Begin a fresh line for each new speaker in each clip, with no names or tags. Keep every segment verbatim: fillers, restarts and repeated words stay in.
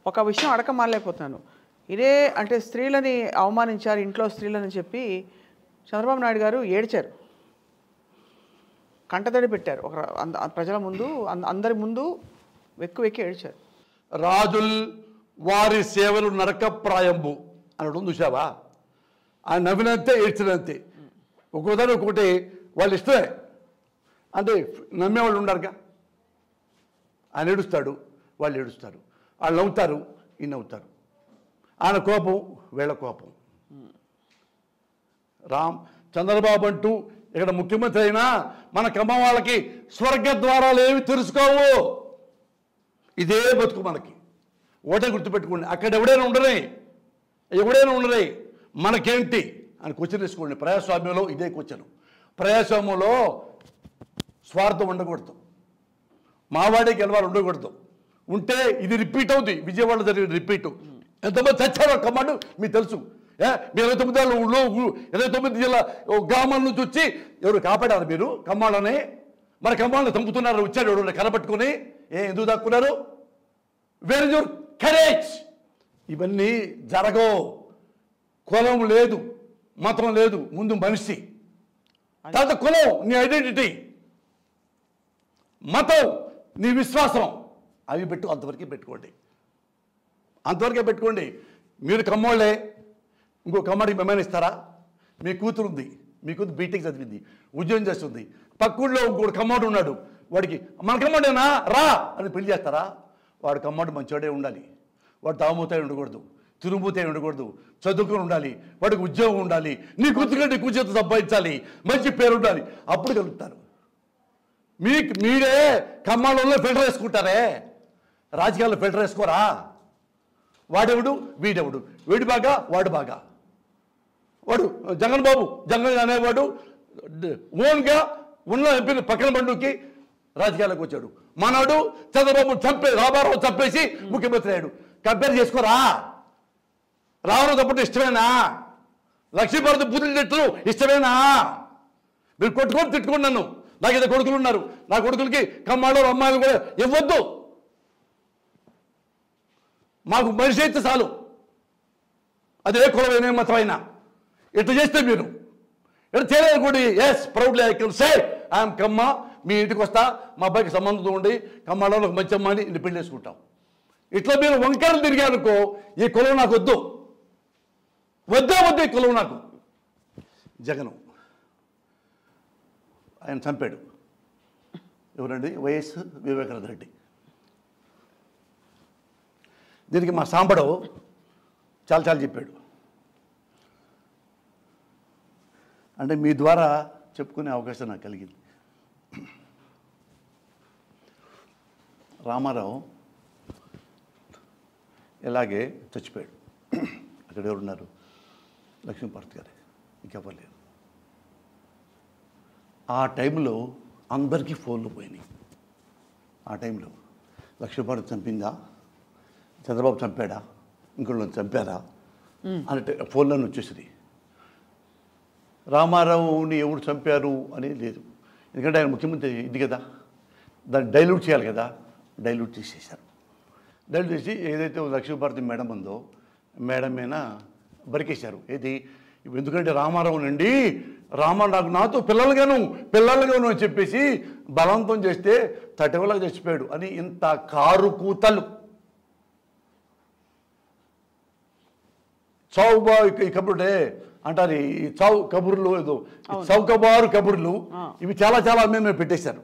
ఒక విషయం అడక మారలేకపోతున్నాను. ఇదే అంటే స్త్రీలని అవమానించారు ఇంట్లో స్త్రీలని చెప్పి చంద్రబాబు నాయుడు గారు ఏడ్చారు, కంటతడి పెట్టారు ఒక ప్రజల ముందు, అందరి ముందు వెక్కు వెక్కి ఏడ్చారు.
రాజుల్ వారి సేవలు నరకప్రాయంబు అనడం చూసావా? ఆయన నవ్వినంతే ఏడ్చినంతే. ఒక్కోదాని ఒకటి వాళ్ళు ఇష్టమే అంటే నమ్మేవాళ్ళు ఉండారుగా. ఆయన ఏడుస్తాడు, వాళ్ళు ఏడుస్తారు, వాళ్ళు నవ్వుతారు, ఈ నవ్వుతారు. ఆయన కోపం వీళ్ళ కోపం. రామ్ చంద్రబాబు అంటూ ఇక్కడ ముఖ్యమంత్రి అయినా మన కమ్మ వాళ్ళకి స్వర్గ ద్వారాలు ఏమి తెలుసుకోవు. ఇదే బతుకు మనకి. ఓటే గుర్తుపెట్టుకోండి. అక్కడ ఎవడైనా ఉండరే, ఎవడైనా ఉండరే, మనకేంటి అని క్వశ్చన్ వేసుకోండి. ప్రజాస్వామ్యంలో ఇదే క్వశ్చన్. ప్రజాస్వామ్యంలో స్వార్థం ఉండకూడదు, మావాడే గెలవాలి ఉండకూడదు. ఉంటే ఇది రిపీట్ అవుతుంది. విజయవాడలో జరిగిన రిపీట్. ఎంతమంది చచ్చారో కమాండు మీకు తెలుసు. ఏ మీ ఇరవై తొమ్మిది ఊళ్ళో ఇరవై తొమ్మిది జిల్లా గ్రామాల నుంచి వచ్చి ఎవరు కాపాడారు మీరు కమ్మాళ్ళని? మరి కమ్మాళ్ళని చంపుతున్నారు, వచ్చాడు ఎవరు కనబట్టుకుని. ఏ ఎందుకు దాక్కున్నారు? Where is your courage? ఇవన్నీ జరగవు. కులం లేదు, మతం లేదు, ముందు మనిషి, తర్వాత కులం నీ ఐడెంటిటీ, మతం నీ విశ్వాసం. అవి పెట్టు, అంతవరకే పెట్టుకోండి, అంతవరకే పెట్టుకోండి. మీరు కమ్మోళ్ళే, ఇంకో కమ్మడికి మెమని ఇస్తారా? మీ కూతురు ఉంది, మీ కూతురు బీటెక్ చదివింది, ఉద్యోగం చేస్తుంది, పక్కూళ్ళో ఇంకోటి కమ్మోడు ఉన్నాడు, వాడికి మన కమ్మోడేనా రా అని పెళ్లి చేస్తారా? వాడు కమ్మోడు మంచోడే ఉండాలి, వాడు తాగుమూతే ఉండకూడదు, తిరుగుమూతే ఉండకూడదు, చదువుకొని ఉండాలి, వాడికి ఉద్యోగం ఉండాలి, నీ కూతురుకంటే కూర్చొని సంపాదించాలి, మంచి పేరు ఉండాలి, అప్పుడు కలుగుతారు. మీకు మీరే కమ్మాళ్ళలో ఫిల్టర్ వేసుకుంటారే, రాజకీయాల్లో ఫిల్టర్ వేసుకోరా? వాడెవడు వీడెవడు, వీడి బాగా వాడు బాగా. వాడు జగన్ బాబు జగన్ అనేవాడు ఓన్గా ఉన్న ఎంపీని పక్కన బండుకి రాజకీయాలకు వచ్చాడు. మనవాడు చంద్రబాబు చంపే రామారావు చంపేసి ముఖ్యమంత్రి అయ్యాడు. కంపేర్ చేసుకోరా? రామారావు తప్పటి ఇష్టమేనా? లక్ష్మీభారతి బుద్ధులు తిట్టలు ఇష్టమేనా? మీరు కొట్టుకొని తిట్టుకోండి నన్ను. నాకు ఇద్దరు కొడుకులు ఉన్నారు, నా కొడుకులకి కమ్మాళ్ళు అమ్మాయిలు కూడా ఇవ్వద్దు. మాకు మనిషి అయితే చాలు, అదే కులమైన మతం అయినా. ఇట్లా చేస్తే మీరు ఇట్లా చేయలేనుకోండి. Yes proudly I can say I'm Kamma. మీ ఇంటికి వస్తా, మా అబ్బాయికి సంబంధం ఉండి కమ్మాలో ఒక మంచి అమ్మాయిని ఇంటి పెళ్లి చేసుకుంటాం. ఇట్లా మీరు వంకరలు తిరిగానుకో, ఈ కులం నాకు వద్దు, వద్దే వద్దు ఈ కులం నాకు. జగను ఆయన చంపాడు. ఎవరండి? వైఎస్ వివేకానంద రెడ్డి. దీనికి మా సాంబడు చాలా చాలా చెప్పాడు. అంటే మీ ద్వారా చెప్పుకునే అవకాశం నాకు కలిగింది. రామారావు ఇలాగే చచ్చిపోయాడు. అక్కడ ఎవరున్నారు? లక్ష్మీపార్వతి గారు, ఇంకెవ్వరు లేరు. ఆ టైంలో అందరికీ ఫోన్లు పోయినాయి. ఆ టైంలో లక్ష్మీపార్వతి చంపిందా, చంద్రబాబు చంపాడా, ఇంకోళ్ళని చంపారా అంటే ఫోన్లను వచ్చేసింది. రామారావుని ఎవరు చంపారు అనేది లేదు, ఎందుకంటే ఆయన ముఖ్యమంత్రి ఇది కదా, దాన్ని డైల్యూట్ చేయాలి కదా, డైల్యూట్ చేసేసారు. డైల్యూట్ చేసి ఏదైతే లక్ష్మీభారతి మేడం ఉందో మేడం మీద బరికేశారు. ఏది? ఎందుకంటే రామారావు నుండి రామ నాకు నాతో పిల్లలుగాను పిల్లలుగాను అని చెప్పేసి బలవంతం చేస్తే తటివలకు చచ్చిపోయాడు అని ఇంత కారు కూతలు. చౌబా ఈ కబుర్డే అంటారు, ఈ చౌ కబుర్లు ఏదో చౌకబారు కబుర్లు, ఇవి చాలా చాలా మేము పెట్టేశారు.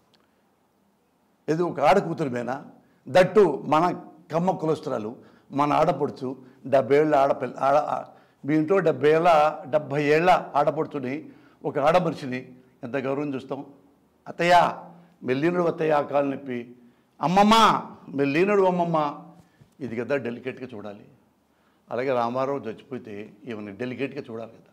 ఏదో ఒక ఆడ కూతురు మీద, దట్టు మన కమ్మ కులస్తురాలు, మన ఆడపడుచు, డెబ్బై ఏళ్ళ ఆడపిల్ల ఆడ మీ ఇంట్లో డెబ్బై ఏళ్ళ డెబ్భై ఏళ్ళ ఆడపడుచుని, ఒక ఆడమనిషిని ఎంత గౌరవం చూస్తాం. అత్తయ్య మెల్లినడు అత్తయ్య కాలు నొప్పి, అమ్మమ్మ మెల్లినడు అమ్మమ్మ, ఇది కదా డెలికేట్గా చూడాలి. అలాగే రామారావు చచ్చిపోతే ఇవన్నీ డెలికేట్గా చూడాలి కదా,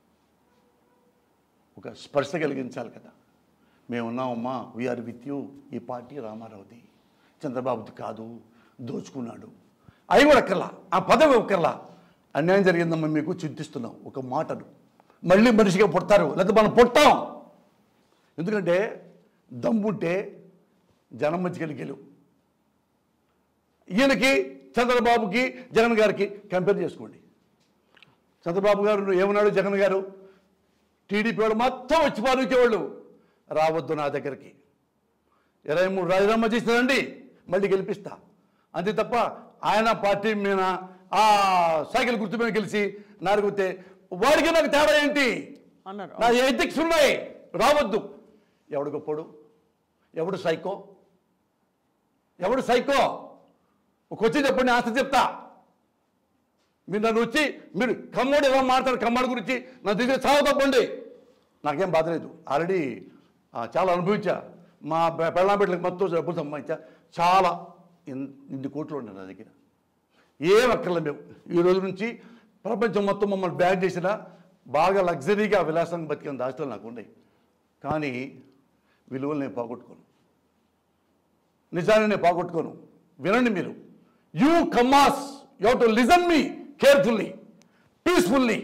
ఒక స్పర్శ కలిగించాలి కదా. మేమున్నామమ్మా, వీఆర్ విత్ యూ, ఈ పార్టీ రామారావుది, చంద్రబాబుది కాదు, దోచుకున్నాడు, అవి కూడా ఒక్కర్లా, ఆ పదవి ఒక్కర్లా. అన్యాయం జరిగిందమ్మా మీకు చింతిస్తున్నాం, ఒక మాటను మళ్ళీ మనిషిగా పుడతారు, లేకపోతే మనం పుట్టాం. ఎందుకంటే దమ్ముంటే జనం మధ్యకెళ్ళి గెలువు. ఈయనకి చంద్రబాబుకి జగన్ గారికి కంపేర్ చేసుకోండి. చంద్రబాబు గారు ఏమన్నాడు, జగన్ గారు టీడీపీ వాళ్ళు మొత్తం వచ్చి పాలించేవాళ్ళు, రావద్దు నా దగ్గరికి, ఇరవై మూడు రాజీనామా చేస్తానండి మళ్ళీ గెలిపిస్తా, అంతే తప్ప ఆయన పార్టీ మీద ఆ సైకిల్ గుర్తు మీద గెలిచి నాలుగుతే వాడికి నాకు తేడా ఏంటి
అన్నారు.
నా ఎథిక్స్ ఉన్నాయి, రావద్దు. ఎవడు గొప్పడు, ఎవడు సైకో, ఎవడు సైకో ఒక వచ్చి చెప్పండి, ఆస్తి చెప్తా. మీరు నన్ను వచ్చి మీరు కమ్మోడు ఎలా మాట్లాడు, కమ్మడి గురించి నా దగ్గర చాలా తప్పండి, నాకేం బాధ లేదు. ఆల్రెడీ చాలా అనుభవించా, మా పెళ్ళాంపేటలకు మొత్తం డబ్బులు సంపాదించా, చాలా ఇన్ని కోట్లు ఉన్నాయి నా దగ్గర, ఏం అక్కర్లే. మేము ఈ రోజు నుంచి ప్రపంచం మొత్తం మమ్మల్ని బ్యాన్ చేసినా బాగా లగ్జరీగా విలాసంగా బతికిన దాస్తులు నాకు ఉన్నాయి, కానీ విలువలు నేను పోగొట్టుకోను, నిజాన్ని నేను పోగొట్టుకోను. వినండి మీరు, యూ కమాస్ you have to listen me carefully, peacefully.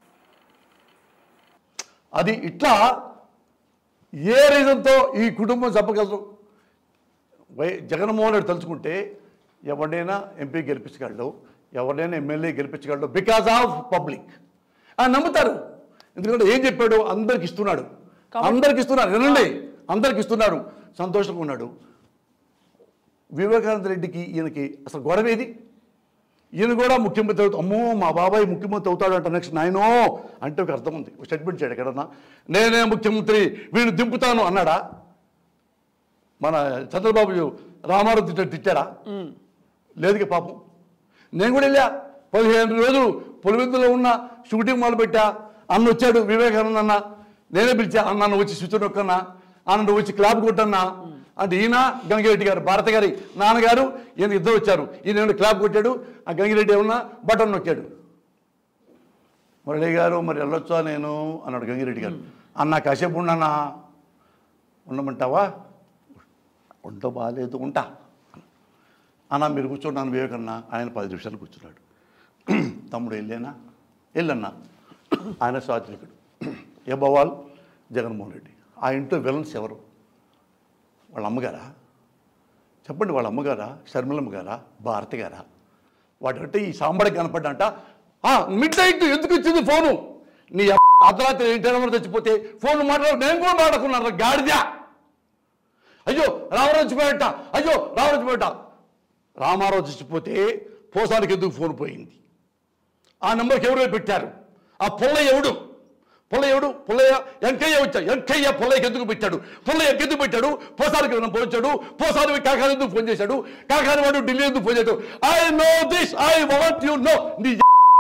అది ఇట్లా ఏ రీజన్తో ఈ కుటుంబం చెప్పగలరు? వై జగన్మోహన్ రెడ్డి తలుచుకుంటే ఎవరినైనా ఎంపీ గెలిపించగలడు, ఎవరినైనా ఎమ్మెల్యే గెలిపించగలడు, బికాజ్ ఆఫ్ పబ్లిక్. ఆయన నమ్ముతారు, ఎందుకంటే ఏం చెప్పాడు, అందరికి ఇస్తున్నాడు, అందరికి ఇస్తున్నారు, వినండి, అందరికి ఇస్తున్నారు, సంతోషంగా ఉన్నాడు. వివేకానంద రెడ్డికి ఈయనకి అసలు గొడవ ఏది? ఈయన కూడా ముఖ్యమంత్రి అవుతాడు, అమ్మో మా బాబాయ్ ముఖ్యమంత్రి అవుతాడంట నెక్స్ట్ నాయనో అంటే ఒక అర్థం ఉంది. ఒక స్టేట్మెంట్ చేయడు ఎక్కడన్నా, నేనే ముఖ్యమంత్రి వీడిని దింపుతాను అన్నాడా? మన చంద్రబాబు రామారావు తిట్ట తిట్టాడా? లేదుగా పాపం. నేను కూడా వెళ్ళా, పదిహేను రోజులు పొలివిందులో ఉన్న షూటింగ్ మొదలుపెట్టా, అన్న వచ్చాడు వివేకానంద అన్న, నేనే పిలిచా, అన్న వచ్చి స్విచ్ నొక్కన్నా, అన్న వచ్చి క్లాప్ కొట్టన్నా అంటే ఈయన గంగిరెడ్డి గారు భారత గారి నాన్నగారు ఈయన ఇద్దరు వచ్చారు, ఈయన క్లాప్ కొట్టాడు, ఆ గంగిరెడ్డి ఏమన్నా బటన్ నొక్కాడు. మురళి గారు మరి వెళ్ళొచ్చా నేను అన్నాడు గంగిరెడ్డి గారు. అన్న కాసేపు ఉండన్నా, ఉండమంటావా? ఉంట బాగాలేదు, ఉంటా అన్న, మీరు కూర్చున్నాను వివేకన్నా. ఆయన పది నిమిషాలు కూర్చున్నాడు. తమ్ముడు వెళ్ళేనా? వెళ్ళన్నా. ఆయన సాత్వికుడు, ఏ బవాల్ జగన్మోహన్ రెడ్డి. ఆ ఇంట్లో విలన్స్ ఎవరు? వాళ్ళ అమ్మగారా? చెప్పండి, వాళ్ళ అమ్మగారా, షర్మిలమ్మ గారా, భారతి గారా? వాటికంటే ఈ సాంబడికి కనపడ్డంట. మిడ్ నైట్ ఎందుకు ఇచ్చింది ఫోను? నీ అర్ధరాత్రి ఏంటి నెంబర్ తెచ్చిపోతే ఫోన్ మాట్లాడు, నేను కూడా మాట్లాడుకున్నాను గాడిదా. అయ్యో రామారావు చచ్చిపోయాట, అయ్యో రామారావు చచ్చిపోయాట. రామారావు చచ్చిపోతే పోసానికి ఎందుకు ఫోన్ పోయింది? ఆ నెంబర్కి ఎవరు పెట్టారు? ఆ పొల్ల ఎవడు? పొల్ల ఎవడు? పొల్లయ్య వెంకయ్య వచ్చా, వెంకయ్య పొల్లయ్యకి ఎందుకు పెట్టాడు? పొల్లయ్య ఎందుకు పెట్టాడు? పోసానికి పోయించాడు, పోసానికి కాకాని ఎందుకు ఫోన్ చేశాడు? కాకాని వాడు ఢిల్లీ ఎందుకు ఫోన్ చేశాడు? I know this, I want you know. నీ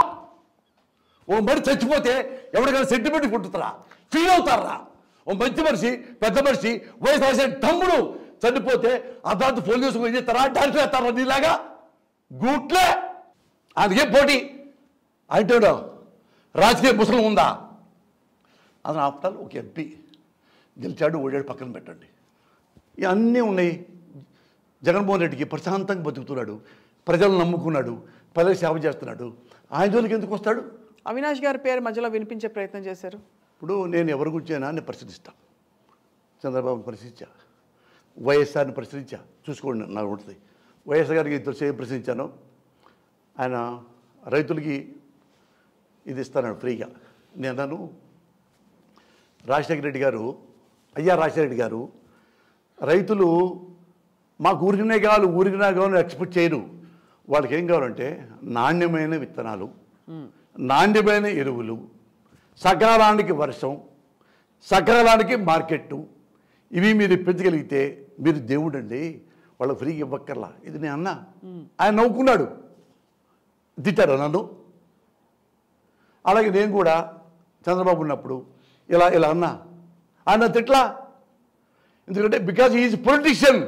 ఓ మరి చచ్చిపోతే ఎవరికైనా సెంటిమెంట్ పుట్టుతారా, ఫీల్ అవుతారా? ఓ మంచి మనిషి, పెద్ద మనిషి, వయసు రాసే తమ్ముడు చనిపోతే అదాంత ఫోన్ చేసుకుని ఏం చేస్తారా? డాన్స్ వేస్తారా? నీలాగా గూట్లే. అందుకే పోటీ అంటాడు, రాజకీయ ముసలం ఉందా? అతను ఆఫ్టర్ ఒక ఎంపీ గెలిచాడు, ఓడాడు, పక్కన పెట్టండి. ఇవన్నీ ఉన్నాయి. జగన్మోహన్ రెడ్డికి ప్రశాంతంగా బతుకుతున్నాడు, ప్రజలు నమ్ముకున్నాడు, ప్రజలు సేవ చేస్తున్నాడు. ఆయన జోలికి ఎందుకు వస్తాడు?
అవినాష్ గారి పేరు మధ్యలో వినిపించే ప్రయత్నం చేశారు.
ఇప్పుడు నేను ఎవరి గురించైనా నేను పరిశీలిస్తాను. చంద్రబాబుని పరిశీలించా, వైఎస్ఆర్ని పరిశీలించా, చూసుకోండి నాకు ఉంటుంది. వైఎస్ఆర్ గారికి తెలుసు ఏం ప్రశ్నించాను. ఆయన రైతులకి ఇది ఇస్తాను ఫ్రీగా. నేను అన్నాను, రాజశేఖర రెడ్డి గారు, అయ్యా రాజశేఖర రెడ్డి గారు, రైతులు మాకు ఊరికినే కావాలి, ఊరికినా కావాలని ఎక్స్పెక్ట్ చేయరు. వాళ్ళకి ఏం కావాలంటే నాణ్యమైన విత్తనాలు, నాణ్యమైన ఎరువులు, సకాలానికి వర్షం, సకాలానికి మార్కెట్టు, ఇవి మీరు ఇప్పించగలిగితే మీరు దేవుడు అండి, వాళ్ళకి ఫ్రీగా ఇవ్వక్కర్లా. ఇది నేను అన్నా. ఆయన నవ్వుకున్నాడు, తిట్టారు నన్ను. అలాగే నేను కూడా చంద్రబాబు ఉన్నప్పుడు ఇలా ఇలా అన్నా, ఆయన తిట్లా. ఎందుకంటే బికాజ్ ఈజ్ పొలిటీషియన్.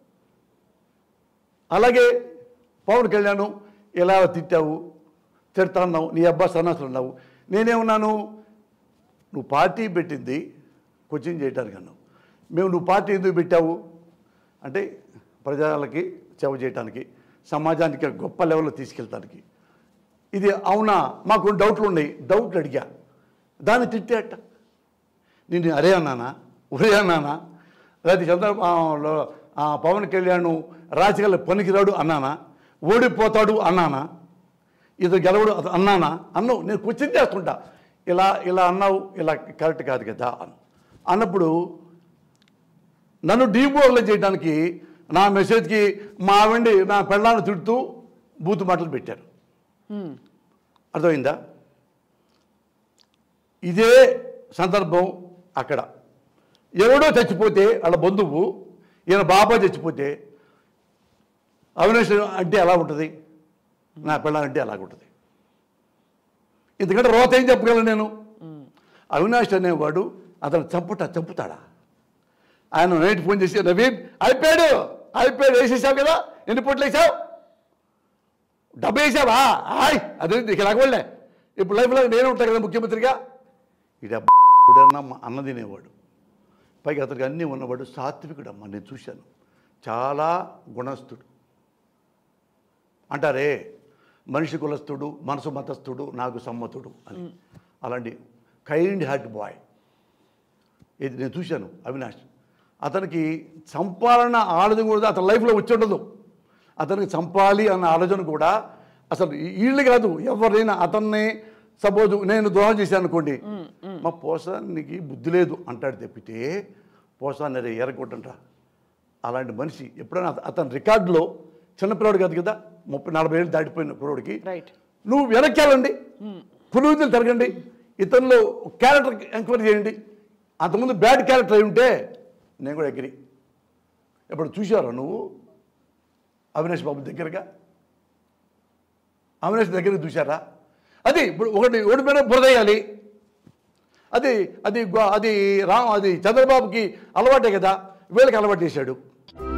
అలాగే పవన్ కళ్యాణ్ ఇలా తిట్టావు, తిడతా అన్నావు, నీ అబ్బా సన్నాసులు అన్నావు. నేనేమన్నాను, నువ్వు పార్టీ పెట్టింది కోచింగ్ చేయడానికి అన్నావు. మేము నువ్వు పార్టీ ఎందుకు పెట్టావు అంటే ప్రజలకి సేవ చేయడానికి, సమాజానికి గొప్ప లెవెల్లో తీసుకెళ్ళటానికి. ఇది అవునా? మాకు డౌట్లు ఉన్నాయి, డౌట్లు అడిగా, దాన్ని తిట్టేట. నేను అరే అన్నానా, ఒరే అన్నానా, లేదా చంద్ర పవన్ కళ్యాణ్ రాజకీయాలు పనికిరాడు అన్నానా? ఓడిపోతాడు అన్నానా, ఇది గెలవడు అన్నానా? అన్నావు. నేను క్వశ్చన్ చేస్తుంటా, ఇలా ఇలా అన్నావు, ఇలా కరెక్ట్ కాదు కదా అన్న అన్నప్పుడు నన్ను డీమోరలైజ్ చేయడానికి నా మెసేజ్కి మా ఆవిడ నా పెళ్ళాన్ని తిడుతూ బూతు మాటలు పెట్టారు. అర్థమైందా? ఇదే సందర్భం అక్కడ ఎవడో చచ్చిపోతే వాళ్ళ బంధువు, ఈయన బాబా చచ్చిపోతే అవినాష్ అంటే ఎలా ఉంటుంది, నా పెళ్ళాలంటే అలాగ ఉంటుంది. ఎందుకంటే రోత ఏం చెప్పగలను నేను? అవినాష్ అనేవాడు అతను చంపుట చంపుతాడా? ఆయన నైట్ ఫోన్ చేసి, నవీన్ అయిపోయాడు అయిపోయాడు వేసేసావు కదా, ఎన్ని పొట్లు వేసావు, డబ్బు వేసావా, హాయ్ అదే నీకు ఎలాగోళ్ళే, ఇప్పుడు లైఫ్లో నేను ఉంటాను కదా ముఖ్యమంత్రిగా. ఇడబ్బడన్న అన్న తినేవాడు, పైగా అతనికి అన్నీ ఉన్నవాడు, సాత్వికుడు అమ్మ. నేను చూశాను, చాలా గుణస్థుడు. అంటారే మనిషి కులస్థుడు, మనసు మతస్థుడు, నాకు సమ్మతుడు అని. అలాంటి కైండ్ హార్ట్ బాయ్ ఇది నేను చూశాను అవినాష్. అతనికి చంపాలన్న ఆలోచన కూడా అతని లైఫ్లో వచ్చి ఉండదు. అతనికి చంపాలి అన్న ఆలోచన కూడా అసలు వీళ్ళు కాదు, ఎవరైనా అతన్ని సపోజ్ నేను ద్రోహం చేశాను అనుకోండి, మా పోసానికి బుద్ధి లేదు అంటాడు తప్పితే పోసాన్ని రే ఎరగొట్టంట. అలాంటి మనిషి ఎప్పుడైనా అతని రికార్డులో, చిన్నపిల్లవాడు కాదు కదా, ముప్పై నలభై ఏళ్ళు దాటిపోయిన పిల్లవాడికి నువ్వు వెనక్కి వెళ్ళండి, పులివెందులు తిరగండి, ఇతనిలో క్యారెక్టర్ ఎంక్వైరీ చేయండి. అంతకుముందు బ్యాడ్ క్యారెక్టర్ అయి ఉంటే నేను కూడా ఎగిరి. ఇప్పుడు చూశారా నువ్వు అవినాష్ బాబు దగ్గరగా, అవినాష్ దగ్గర చూశారా? అది ఇప్పుడు ఒకటి ఓడిపోయిన బురదయ్యాలి, అది అది అది రా అది చంద్రబాబుకి అలవాటే కదా, వీళ్ళకి అలవాటు చేశాడు.